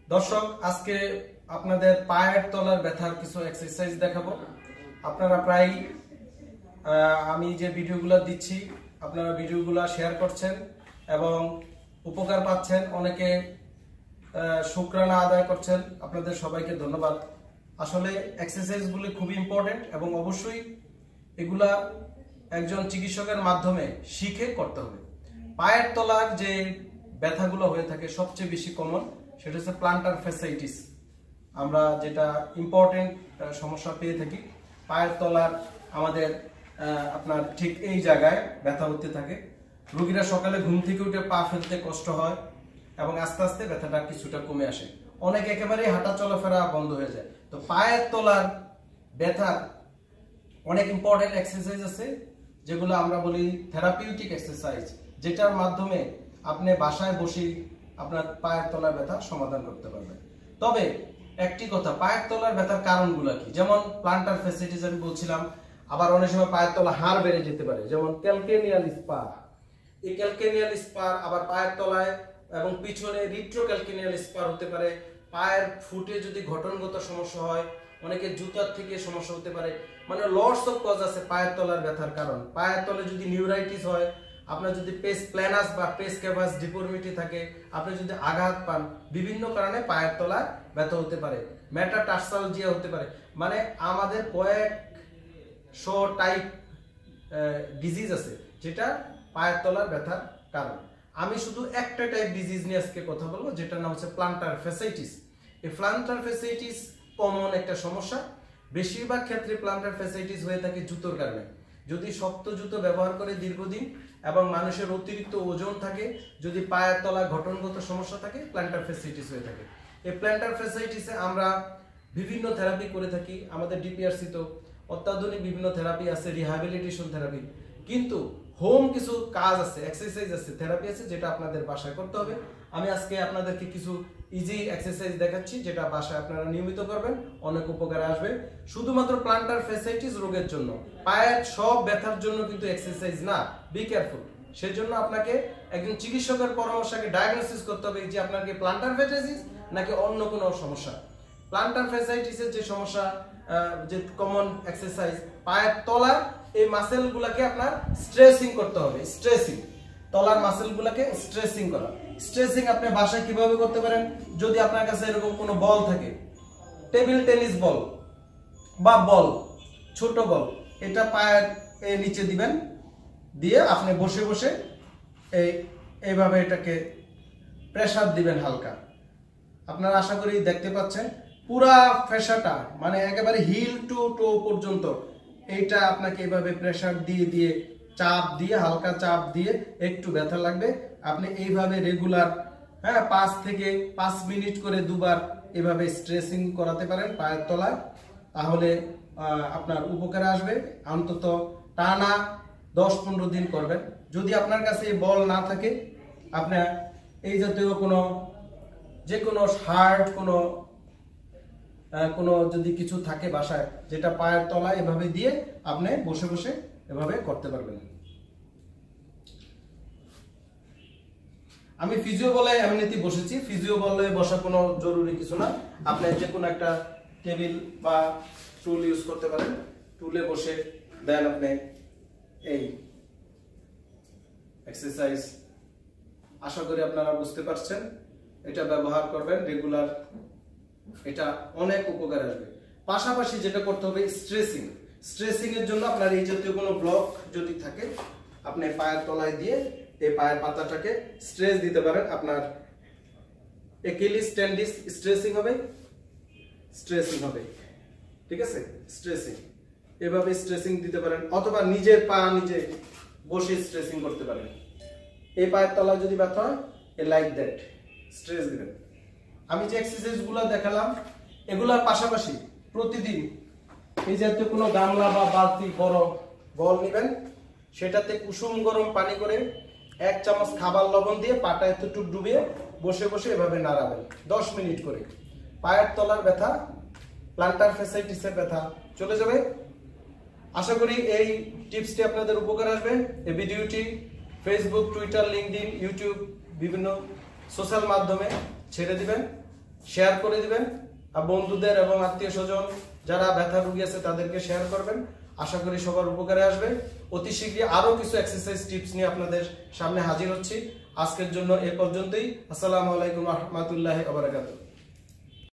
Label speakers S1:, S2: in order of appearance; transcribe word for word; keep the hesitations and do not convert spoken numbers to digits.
S1: দর্শক, আজকে আপনাদের পায়ের তলার ব্যথার কিছু এক্সারসাইজ দেখাবো। আপনারা প্রায় আমি যে ভিডিওগুলো দিচ্ছি আপনারা ভিডিওগুলো শেয়ার করছেন এবং উপকার পাচ্ছেন, অনেকে শুকরানা আদায় করছেন। আপনাদের সবাইকে ধন্যবাদ। আসলে এক্সারসাইজগুলি খুবই ইম্পর্টেন্ট এবং অবশ্যই এগুলা একজন চিকিৎসকের মাধ্যমে শিখে করতে হবে। পায়ের তলার যে ব্যথাগুলো হয়ে থাকে সবচেয়ে বেশি কমন সেটা হচ্ছে প্লান্টার ফ্যাসাইটিস। আমরা যেটা ইম্পর্টেন্ট সমস্যা পেয়ে থাকি পায়ের তলার, আমাদের আপনার ঠিক এই জায়গায় ব্যথা হতে থাকে। রোগীরা সকালে ঘুম থেকে উঠে পা ফেলতে কষ্ট হয় এবং আস্তে আস্তে ব্যথাটা কিছুটা কমে আসে, অনেক একেবারেই হাঁটা চলাফেরা বন্ধ হয়ে যায়। তো পায়ের তলার ব্যথার অনেক ইম্পর্টেন্ট এক্সারসাইজ আছে যেগুলো আমরা বলি থেরাপিউটিক এক্সারসাইজ, যেটার মাধ্যমে আপনি বাসায় বসেই আপনার পায়ের তলার ব্যথা সমাধান করতে পারবেন। তবে একটি কথা, পায়ের তলার ব্যথার কারণগুলো কি? যেমন প্লান্টার ফ্যাসাইটিস আমি বলছিলাম, আবার অনেক সময় পায়ের তলা হাড় বেড়ে যেতে পারে, যেমন ক্যালকেনিয়াল স্পার। এই ক্যালকেনিয়াল স্পার আবার পায়ের তলায় এবং পিছনে রিট্রোক্যালকেনিয়াল স্পার হতে পারে। পায়ের ফুটে যদি গঠনগত সমস্যা হয়, অনেকে জুতার থেকে সমস্যা হতে পারে। মানে লটস অফ কজ আছে পায়ের তলার ব্যথার কারণ। পায়ের তলে যদি নিউরাইটিস হয়, আপনার যদি পেস প্ল্যানাস বা পেস ক্যাভাস ডিফর্মিটি থাকে, আপনি যদি আঘাত পান, বিভিন্ন কারণে পায়ের তলায় ব্যথা হতে পারে। মেটাটার্সালজিয়া হতে পারে। মানে আমাদের কয়েক শো টাইপ ডিজিজ আছে যেটা পায়ের তলার ব্যথার কারণ। আমি শুধু একটা টাইপ ডিজিজ নিয়ে আজকে কথা বলবো, যেটার নাম হচ্ছে প্লান্টার ফ্যাসাইটিস। এই প্লান্টার ফ্যাসাইটিস কমন একটা সমস্যা। বেশিরভাগ ক্ষেত্রে প্লান্টার ফ্যাসাইটিস হয়ে থাকে জুতোর কারণে। যদি শক্ত জুতো ব্যবহার করে দীর্ঘদিন এবং মানুষের অতিরিক্ত ওজন থাকে, যদি পায়ের তলা গঠনগত সমস্যা থাকে, প্লান্টার ফ্যাসাইটিস হয়ে থাকে। এই প্লান্টার ফ্যাসাইটিসে আমরা বিভিন্ন থেরাপি করে থাকি। আমাদের ডিপিআরসি তো অত্যাধুনিক বিভিন্ন থেরাপি আছে, রিহ্যাবিলিটেশন থেরাপি। কিন্তু হোম কিছু কাজ আছে, এক্সারসাইজ আছে, থেরাপি আছে, যেটা আপনাদের বাসায় করতে হবে। আমি আজকে আপনাদেরকে কিছু ইজি এক্সারসাইজ দেখাচ্ছি, যেটা বাসায় আপনারা নিয়মিত করবেন, অনেক উপকারে আসবে। শুধুমাত্র প্লান্টার ফ্যাসাইটিস রোগের জন্য, পায়ের সব ব্যথার জন্য কিন্তু এক্সারসাইজ না। Be careful. সেজন্য আপনাকে একজন চিকিৎসকের পরামর্শকে ডায়াগনোসিস করতে হবে যে আপনার কি প্লান্টার ফ্যাসাইটিস নাকি অন্য কোনো সমস্যা। প্লান্টার ফ্যাসাইটিসের যে সমস্যা, যে কমন এক্সারসাইজ, পায়ের তলার এই মাসেলগুলোকে আপনার স্ট্রেচিং করতে হবে। স্ট্রেচিং, তলার মাসেলগুলোকে স্ট্রেচিং করা। স্ট্রেচিং আপনি বাসায় কিভাবে করতে পারেন? যদি আপনার কাছে এরকম কোনো বল থাকে, টেবিল টেনিস বল বা বল, ছোট বল, এটা পায়ের এই নিচে দিবেন, দিয়ে আপনি বসে বসে এই এইভাবে এটাকে প্রেসার দিবেন হালকা। আপনারা আশা করি দেখতে পাচ্ছেন পুরা ফেসাটা, মানে একেবারে হিল টু টো পর্যন্ত এইটা আপনাকে এইভাবে প্রেসার দিয়ে দিয়ে চাপ দিয়ে, হালকা চাপ দিয়ে, একটু ব্যথা লাগবে। আপনি এইভাবে রেগুলার হ্যাঁ পাঁচ থেকে পাঁচ মিনিট করে দুবার এভাবে স্ট্রেচিং করাতে পারেন পায়ের তলায়, তাহলে আপনার উপকারে আসবে। অন্তত টানা দশ পনেরো দিন করবেন। যদি আপনার কাছে বল না থাকে, আপনার এই জাতীয় কোনো যে কোনো হার্ড কোনো কোনো যদি কিছু থাকে বাসায়, যেটা পায়ের তলায় এভাবে দিয়ে আপনি বসে বসে এভাবে করতে পারবেন। আমি ফিজিও বলে এমনিতেই বসেছি। ফিজিও বলে বসা কোনো জরুরি কিছু না। আপনি যে কোনো একটা টেবিল বা টুল ইউজ করতে পারেন। টুলে বসে দেন আপনি এই এক্সারসাইজ। আশা করি আপনারা বুঝতে পারছেন। এটা ব্যবহার করবেন রেগুলার, এটা অনেক উপকার আসবে। পাশাপাশি যেটা করতে হবে স্ট্রেচিং। স্ট্রেচিং এর জন্য আপনার এই জাতীয় কোনো ব্লক যদি থাকে, আপনি পায়ের তলায় দিয়ে এই পায়ের পাতাটাকে স্ট্রেচ দিতে পারেন। আপনার একিলিস টেন্ডিস স্ট্রেচিং হবে, স্ট্রেচিং হবে, ঠিক আছে? স্ট্রেচিং এভাবে স্ট্রেচিং দিতে পারেন, অথবা নিজের পা নিজে বসে স্ট্রেচিং করতে পারেন। এই পায়ের তলায় যদি ব্যথা হয়, এ লাইক দ্যাট স্ট্রেচ দিবেন। আমি যে এক্সারসাইজগুলো দেখালাম, এগুলোর পাশাপাশি প্রতিদিন এই জাতীয় কোনো গামলা বা বালতি বড় বল নেবেন, সেটাতে কুসুম গরম পানি করে এক চামচ খাবার লবণ দিয়ে পাটা একটু ডুবিয়ে বসে বসে এভাবে নাড়াবেন দশ মিনিট করে। পায়ের তলার ব্যথা, প্লান্টার ফ্যাসাইটিসের ব্যথা চলে যাবে। আশা করি এই টিপসটি আপনাদের উপকার আসবে। এই ভিডিওটি ফেসবুক, টুইটার, লিঙ্কডইন, ইউটিউব, বিভিন্ন সোশ্যাল মাধ্যমে ছেড়ে দিবেন। শেয়ার করে দিবেন, আর বন্ধুদের এবং আত্মীয় স্বজন যারা ব্যথা রোগী আছে তাদেরকে শেয়ার করবেন। আশা করি সবার উপকারে আসবে। অতি শীঘ্রই আরো কিছু এক্সারসাইজ টিপস নিয়ে আপনাদের সামনে হাজির হচ্ছি। আজকের জন্য এ পর্যন্তই। আসসালামু আলাইকুম ওয়া রাহমাতুল্লাহি ওয়া বারাকাতুহু।